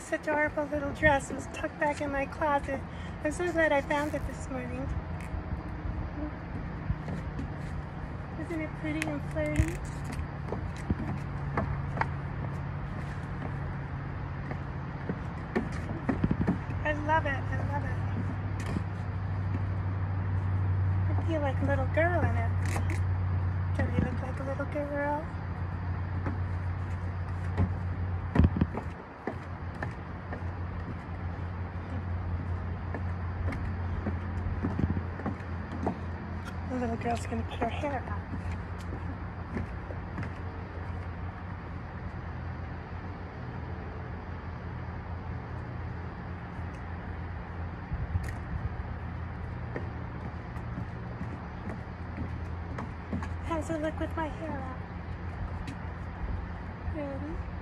this adorable little dress was tucked back in my closet. I'm so glad I found it this morning. Isn't it pretty and flirty? I love it. I love it. I feel like a little girl in it. Do you look like a little girl? The little girl's going to put her hair out. How's it look with my hair out? Ready?